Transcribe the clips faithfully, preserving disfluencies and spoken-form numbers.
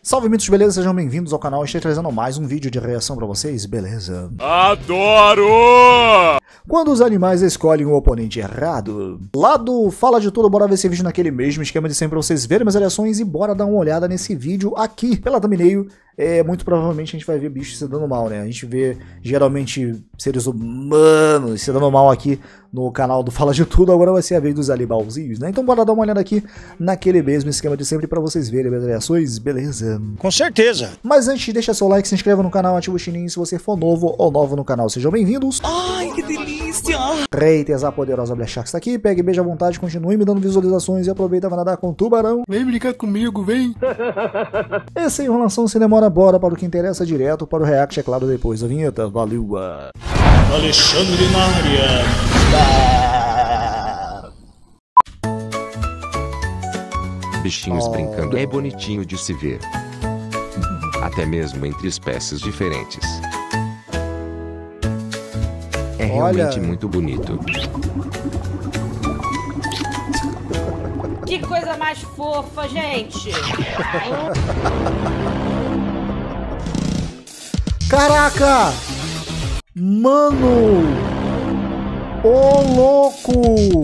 Salve mitos, beleza? Sejam bem-vindos ao canal. Estou trazendo mais um vídeo de reação pra vocês, beleza? Adoro! Quando os animais escolhem o oponente errado. Lá do Fala de Tudo, bora ver esse vídeo naquele mesmo esquema de sempre pra vocês verem minhas reações e bora dar uma olhada nesse vídeo aqui. Pela thumbnail, é, muito provavelmente a gente vai ver bichos se dando mal, né? A gente vê geralmente seres humanos se dando mal aqui no canal do Fala de Tudo, agora vai ser a vez dos animalzinhos, né? Então bora dar uma olhada aqui naquele mesmo esquema de sempre pra vocês verem minhas reações, beleza? Com certeza. Mas antes, deixa seu like, se inscreva no canal, ativa o sininho se você for novo ou nova no canal. Sejam bem-vindos. Ai, que delícia! Reiters, a poderosa Black Shark está aqui. Pegue, beija à vontade, continue me dando visualizações e aproveita para nadar com o tubarão. Vem brincar comigo, vem! E sem enrolação, se demora, bora para o que interessa, direto para o react, é claro, depois da vinheta. Valeu! Alexandre na área. Bichinhos Oh. brincando é bonitinho de se ver. Até mesmo entre espécies diferentes. É realmente Olha. muito bonito. Que coisa mais fofa, gente! Caraca! Mano! Ô louco!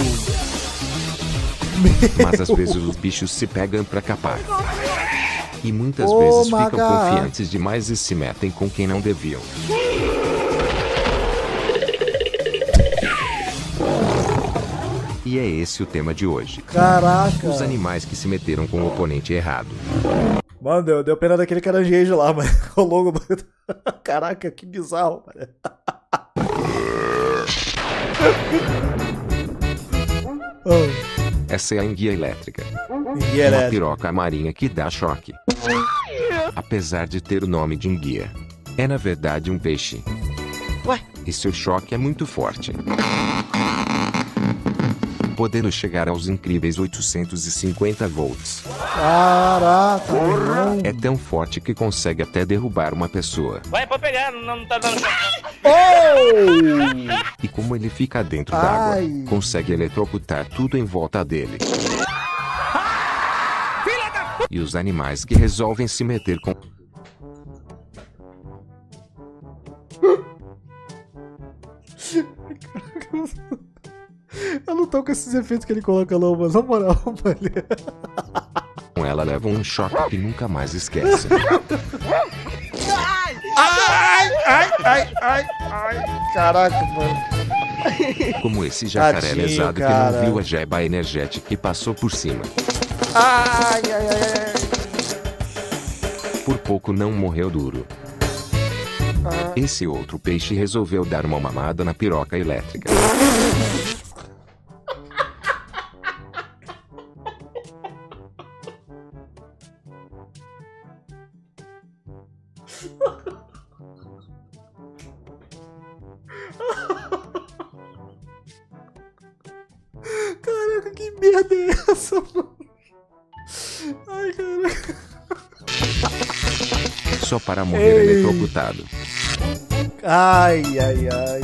Mas às vezes os bichos se pegam pra capar. E muitas Oh vezes my ficam God. confiantes demais e se metem com quem não deviam. E é esse o tema de hoje. Caraca! Os animais que se meteram com o oponente errado. Mano, deu, deu pena daquele caranguejo lá, mano. O logo, mano. Caraca, que bizarro, mano. Oh, Essa é a enguia elétrica. e Uma é piroca marinha que dá choque. Apesar de ter o nome de enguia, é na verdade um peixe. Ué? E seu choque é muito forte, podendo chegar aos incríveis oitocentos e cinquenta volts. Caraca, irmão. É tão forte que consegue até derrubar uma pessoa. Vai, pode pegar, não, não tá dando choque. Oh! E como ele fica dentro d'água, Ai. consegue eletrocutar tudo em volta dele. E os animais que resolvem se meter com... Eu não tô com esses efeitos que ele coloca não, mas na moral, mano. com ela levam um choque que nunca mais esquece. Ai, ai, ai, ai, ai. Caraca, mano. Como esse jacaré Tadinho, lesado que cara. não viu a jeba energética e passou por cima. Ai, ai, ai, ai. Por pouco não morreu duro. Esse outro peixe resolveu dar uma mamada na piroca elétrica. Caraca, que merda é essa, mano? Ai, caraca. Só para morrer Ei. eletrocutado. Ai, ai, ai.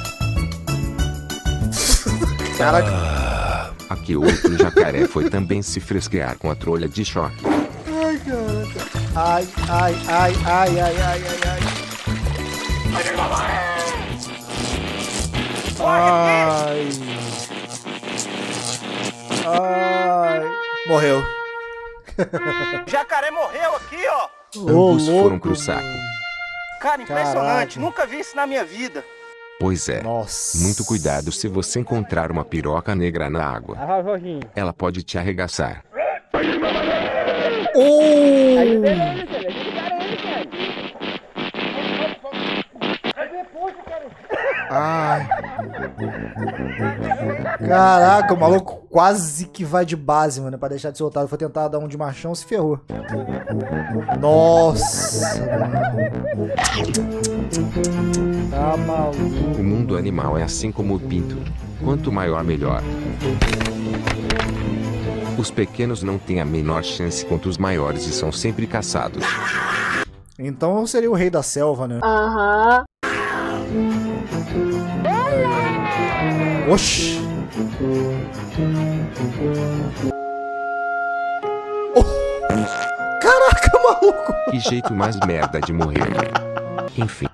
Caraca. Aqui outro jacaré foi também se fresquear com a trolha de choque. Ai, caraca. Ai, ai, ai, ai, ai, ai, ai, ai. Ai. Ai. Morreu. Jacaré morreu aqui, ó. Ambos Ô, foram louco, pro saco. Cara, impressionante. Caraca. Nunca vi isso na minha vida. Pois é. Nossa. Muito cuidado se você encontrar uma piroca negra na água. Ela pode te arregaçar. Oh! Ai. Caraca, o maluco quase que vai de base, mano, pra deixar de ser otário. Foi tentar dar um de machão, se ferrou. Nossa, mano. Tá maluco. O mundo animal é assim como o pinto. Quanto maior, melhor. Os pequenos não têm a menor chance contra os maiores e são sempre caçados. Então eu seria o rei da selva, né? Aham. Oxi. Oh. Caraca, maluco. Que jeito mais merda de morrer. Enfim.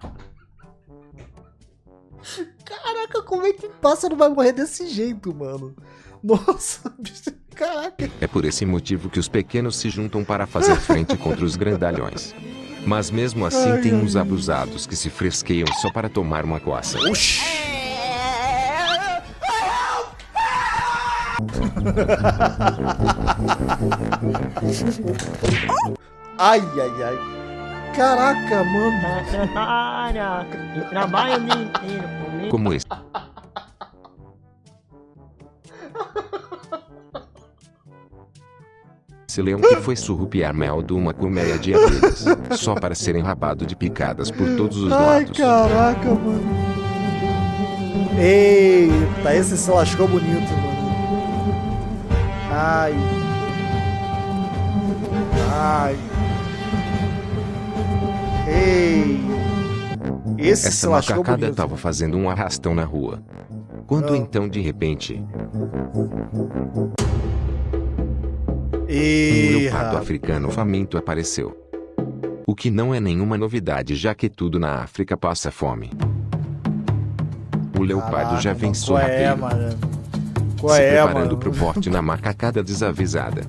Caraca, como é que pássaro vai morrer desse jeito, mano? Nossa, bicho, caraca. É por esse motivo que os pequenos se juntam para fazer frente contra os grandalhões. Mas mesmo assim Ai, tem ai, uns ai. abusados que se fresqueiam só para tomar uma coça. Oxi. Ai, ai, ai. Caraca, mano. Secretária, eu trabalho o dia inteiro comigo. Como esse. Esse leão que foi surrupiar mel de uma colmeia de abelhas, só para ser enrabado de picadas por todos os Ai, lados. caraca, mano. Eita, esse se lascou bonito, mano. Ai. Ai. Ei. Esse se Essa lascou macacada bonito. estava fazendo um arrastão na rua. Quando Ah. então, de repente, um Ih, leopardo rapaz. africano faminto apareceu. O que não é nenhuma novidade, já que tudo na África passa fome. O leopardo Caraca, já vem mano, qual é, sorrateiro, mano? Qual se é, preparando mano? pro porte na macacada desavisada.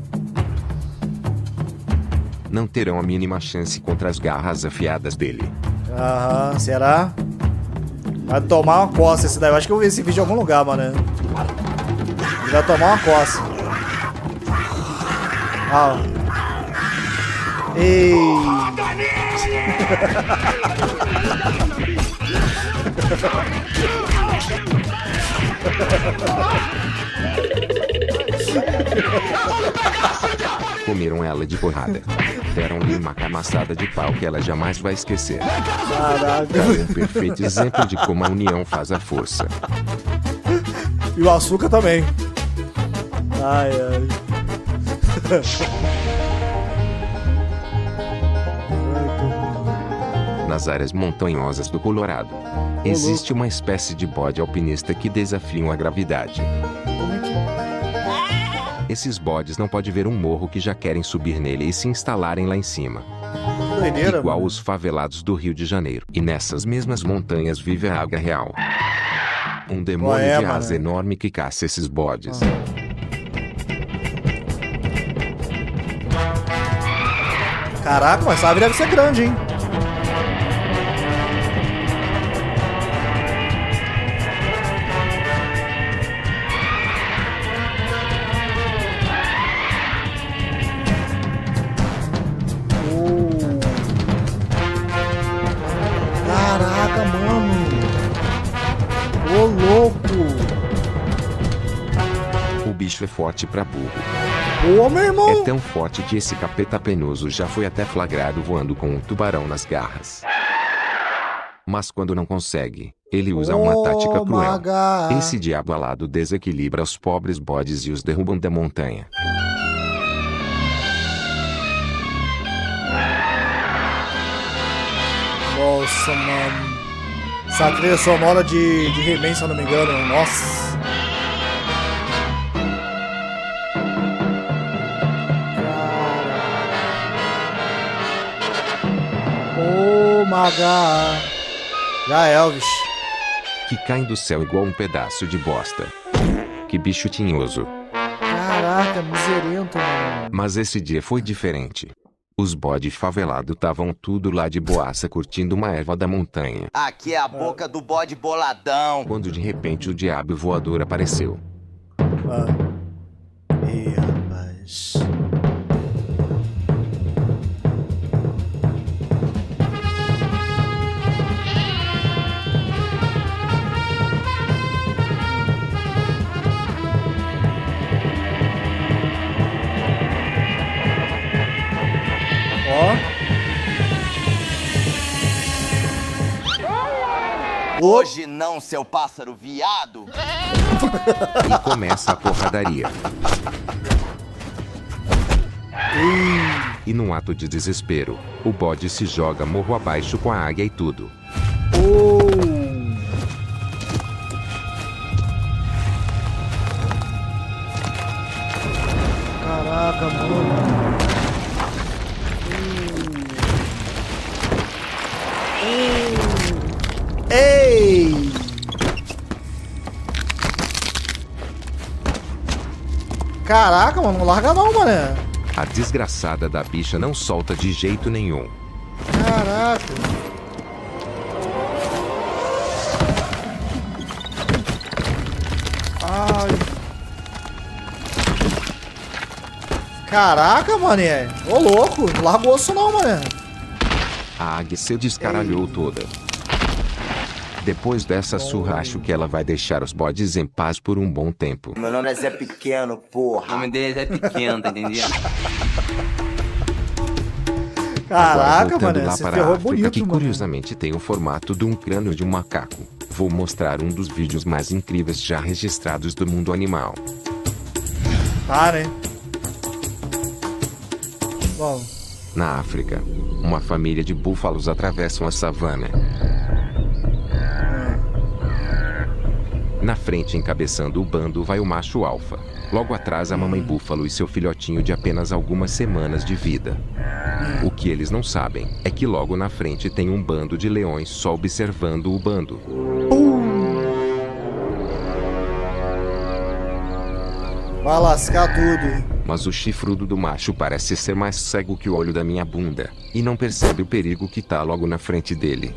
Não terão a mínima chance contra as garras afiadas dele. Aham, será? Vai tomar uma coça esse daí. Eu acho que eu vi esse vídeo em algum lugar, mano. Ele vai tomar uma coça. Ah. Ei. Comeram ela de porrada. Deram-lhe uma camaçada de pau que ela jamais vai esquecer. Caraca. É um perfeito exemplo de como a união faz a força. E o açúcar também. Ai, ai. Nas áreas montanhosas do Colorado, existe uma espécie de bode alpinista que desafiam a gravidade. Como é que Esses bodes não podem ver um morro que já querem subir nele e se instalarem lá em cima. doideira, Igual mano. os favelados do Rio de Janeiro. E nessas mesmas montanhas vive a águia real. Um demônio Qual é, de mano? asa enorme que caça esses bodes. Caraca, mas essa árvore deve ser grande, hein? Oh. Caraca, mano. Ô, louco. O bicho é forte pra burro. Ô, meu irmão. É tão forte que esse capeta penoso já foi até flagrado voando com um tubarão nas garras. Mas quando não consegue, ele usa uma Oh, tática cruel. maga. Esse diabo alado desequilibra os pobres bodes e os derrubam da montanha. Nossa, mano. Essa trilha sonora de, de He-Man, se eu não me engano. Nossa. Ô, maga. Já Elvis. Que caem do céu igual um pedaço de bosta. Que bicho tinhoso. Caraca, miserento, mano. Mas esse dia foi diferente. Os bodes favelados estavam tudo lá de boaça curtindo uma erva da montanha. Aqui é a boca do bode boladão. Quando de repente o diabo voador apareceu. Ah. Ih, rapaz. Ó. Hoje não, seu pássaro viado. E começa a porradaria. E num ato de desespero, o bode se joga morro abaixo com a águia e tudo. Oh. Caraca, mano. Caraca, mano, não larga não, mané. A desgraçada da bicha não solta de jeito nenhum. Caraca. Ai. Caraca, mané. Ô, louco. Não largou osso não, mané. A águia se descaralhou toda. Depois dessa surra, acho que ela vai deixar os bodes em paz por um bom tempo. Meu nome é Zé Pequeno, porra. O nome dele é Zé Pequeno, tá entendendo? Caraca, voltando mané. lá Você para ferrou a África, bonito, que mano. curiosamente tem o formato de um crânio de um macaco. Vou mostrar um dos vídeos mais incríveis já registrados do mundo animal. Tá, né? Bom. Na África, uma família de búfalos atravessam a savana. Na frente, encabeçando o bando, vai o macho alfa. Logo atrás, a mamãe búfalo e seu filhotinho de apenas algumas semanas de vida. O que eles não sabem é que logo na frente tem um bando de leões só observando o bando. Vai lascar tudo. Mas o chifrudo do macho parece ser mais cego que o olho da minha bunda, e não percebe o perigo que tá logo na frente dele.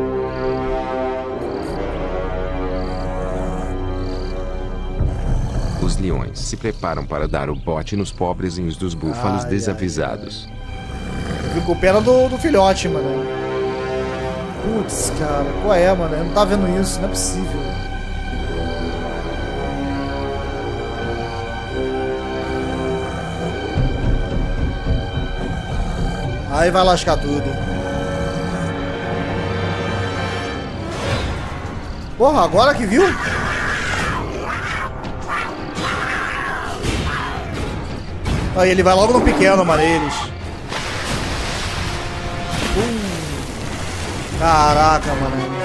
Os leões se preparam para dar o bote nos pobrezinhos dos búfalos Ai, desavisados. Eu fico com pena do, do filhote, mano. Putz, cara. Qual é, mano? Eu não tava vendo isso. Não é possível. Aí vai lascar tudo. Porra, agora que viu? Aí ele vai logo no pequeno, mano, eles. Uh, caraca, mano.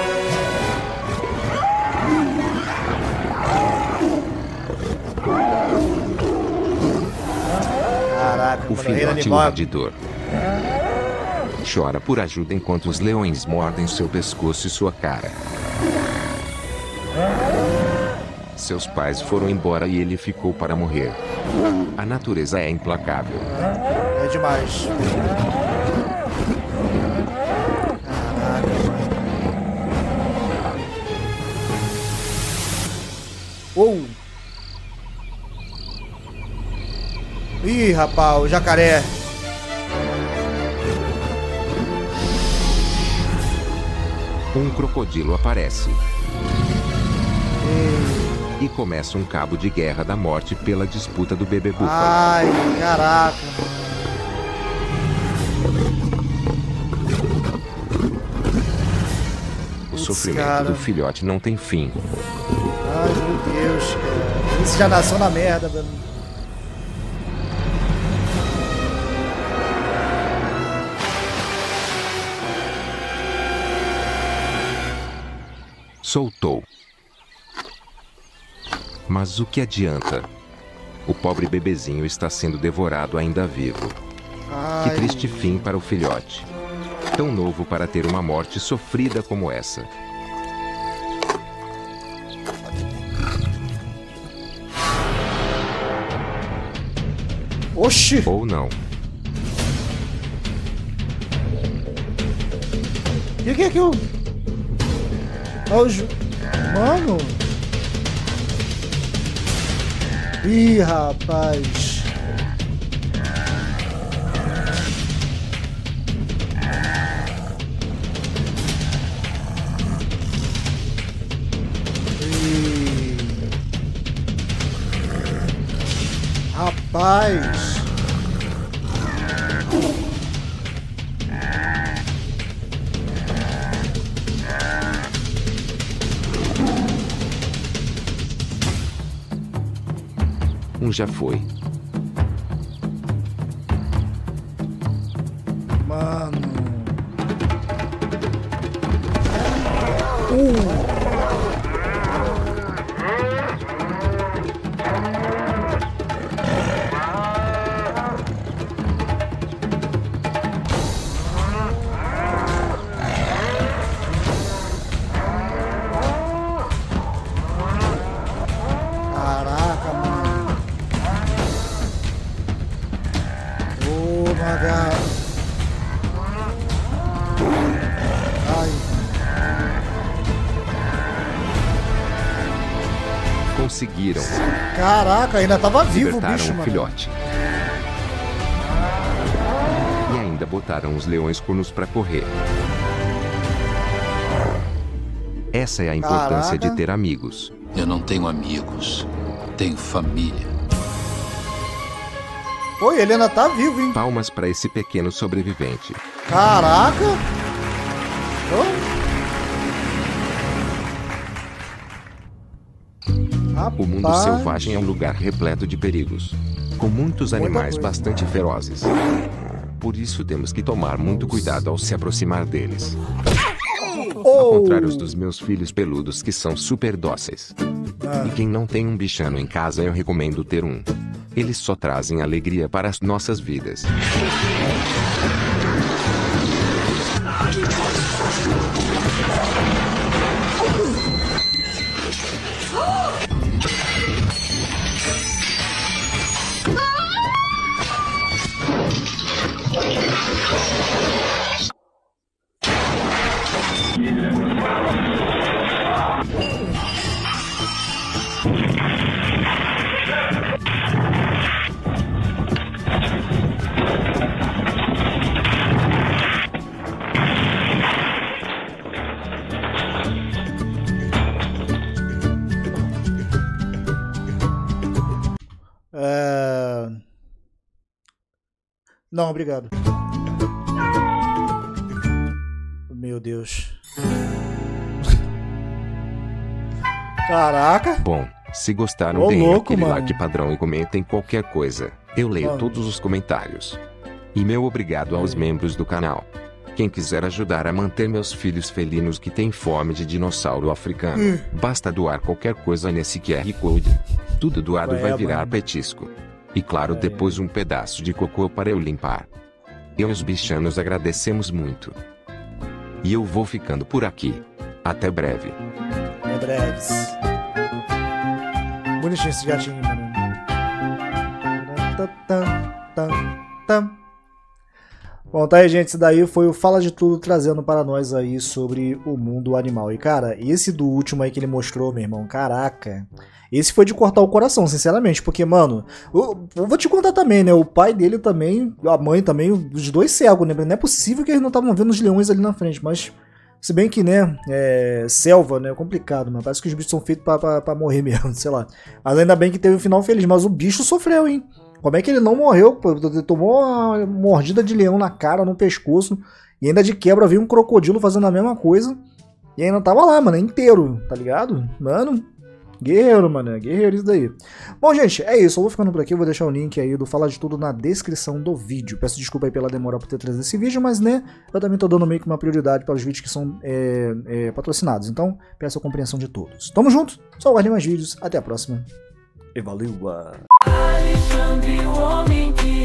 Caraca, O mano, reino filhote animal. urra de dor. Chora por ajuda enquanto os leões mordem seu pescoço e sua cara. Seus pais foram embora e ele ficou para morrer. A natureza é implacável. É demais. Caraca, mano. Uou. Ih, rapaz, o jacaré. Um crocodilo aparece. E começa um cabo de guerra da morte pela disputa do bebê búfalo. Ai, caraca. O sofrimento cara. do filhote não tem fim. Ai, meu Deus, cara. Isso já nasceu na merda, mano. Soltou. Mas o que adianta? O pobre bebezinho está sendo devorado ainda vivo. Ai. Que triste fim para o filhote. Tão novo para ter uma morte sofrida como essa. Oxi. Ou não. E o que é que eu... Olha o ju... Mano. Ih, rapaz. Ih. Rapaz. Um já foi. Mano. Uh. Caraca, mano. conseguiram. Caraca, ainda tava vivo o Libertaram bicho, o mano. filhote. E ainda botaram os leões cornos pra correr. Essa é a importância Caraca. de ter amigos. Eu não tenho amigos, tenho família. Oi, ele ainda tá vivo, hein? Palmas pra esse pequeno sobrevivente. Caraca! Oh. O mundo Rapaz. selvagem é um lugar repleto de perigos, com muitos Muita animais coisa. bastante ferozes. Por isso temos que tomar muito cuidado ao se aproximar deles. Ao Oh. contrário dos meus filhos peludos que são super dóceis. Ah. E quem não tem um bichano em casa, eu recomendo ter um. Eles só trazem alegria para as nossas vidas. É... Não, obrigado. Meu Deus. Caraca. Bom, se gostaram, Ô, deem louco, aquele mano. like padrão e comentem qualquer coisa. Eu leio Mano. todos os comentários. E meu obrigado aos membros do canal. Quem quiser ajudar a manter meus filhos felinos que têm fome de dinossauro africano, Hum. basta doar qualquer coisa nesse Q R Code. Tudo doado Ué, vai virar mano. petisco. E claro, É. depois um pedaço de cocô para eu limpar. Eu e os bichanos agradecemos muito. E eu vou ficando por aqui. Até breve. É breves. Bonitinho esse gatinho, mano. Bom, tá aí, gente. Esse daí foi o Fala de Tudo trazendo para nós aí sobre o mundo animal. E, cara, esse do último aí que ele mostrou, meu irmão, caraca. Esse foi de cortar o coração, sinceramente. Porque, mano, eu, eu vou te contar também, né? O pai dele também, a mãe também, os dois cegos, né? Não é possível que eles não estavam vendo os leões ali na frente, mas... Se bem que, né, é, selva, né, é complicado, mas parece que os bichos são feitos pra, pra, pra morrer mesmo, sei lá. Mas ainda bem que teve um final feliz, mas o bicho sofreu, hein? Como é que ele não morreu? Pô, tomou uma mordida de leão na cara, no pescoço, e ainda de quebra veio um crocodilo fazendo a mesma coisa, e ainda tava lá, mano, inteiro, tá ligado? Mano, guerreiro, mano, guerreiro isso daí. Bom, gente, é isso, eu vou ficando por aqui, eu vou deixar o link aí do Fala de Tudo na descrição do vídeo. Peço desculpa aí pela demora por ter trazido esse vídeo, mas, né, eu também tô dando meio que uma prioridade para os vídeos que são é, é, patrocinados, então peço a compreensão de todos. Tamo junto, só aguardem mais vídeos, até a próxima, e valeu! Alexandre, o homem que